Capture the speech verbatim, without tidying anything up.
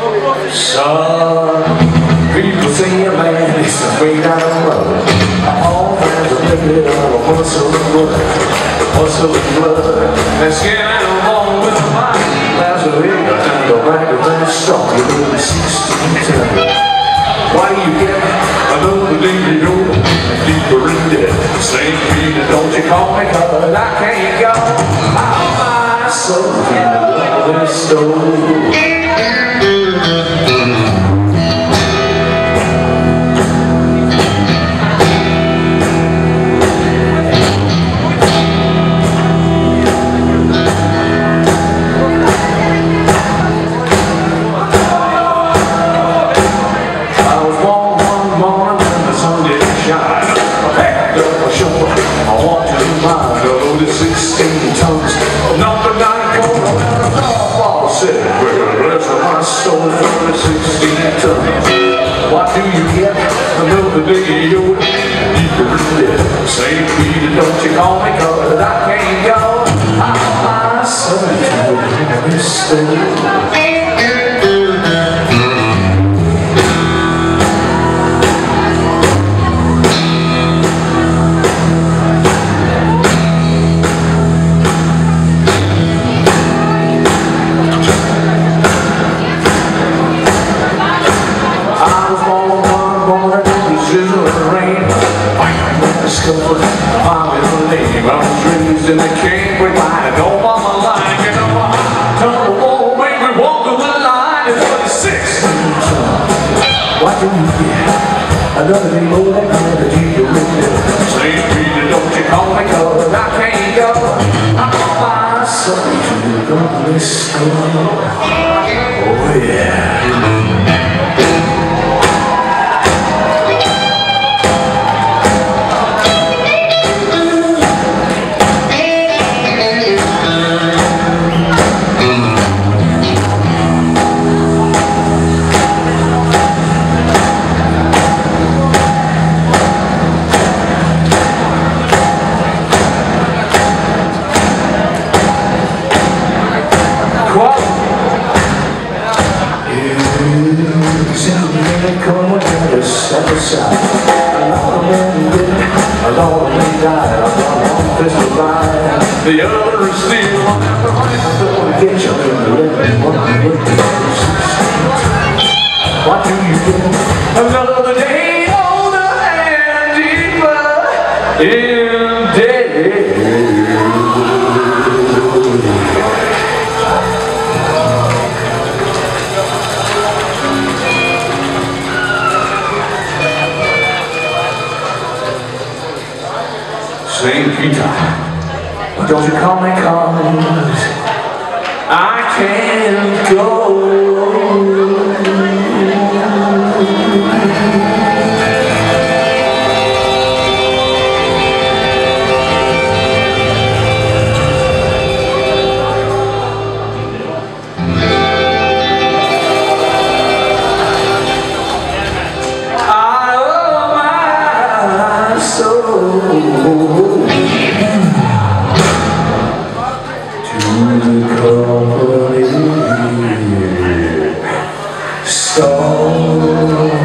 Son, people say a man is afraid out of love. All kinds of living on a muscle and blood, muscle and blood. And skin and bone with a mind. There's a big and a back of that strong. You're really sixteen ten. Why do you get another day to go deeper in debt? Saint Peter, don't you call me, cause I can't go. All my soul in the love is stole. sixteen tons of number nine gold around a ball set. Well, bless my soul for the sixteen tons. Why do you get another day you're deeper in debt? Saint Peter, don't you call me, cause I can't go. I'm my son to the stone. I'm in the name, I was raised in the king with my don't want my line, get up my tongue, won't make me walk the line. It's twenty-six. Why do you get another day more than another day to live? Saint Peter, don't you call me, cause I can't go. I'm on my son to the godless school. Oh yeah. Set aside. A lot of men did, a lot of men died. I'm on this line. The other is still on the right. Don't get you in the living one. Why do you get another day older and deeper in debt? Saint Peter, don't you call me, cause I can't go. I owe my soul company stone.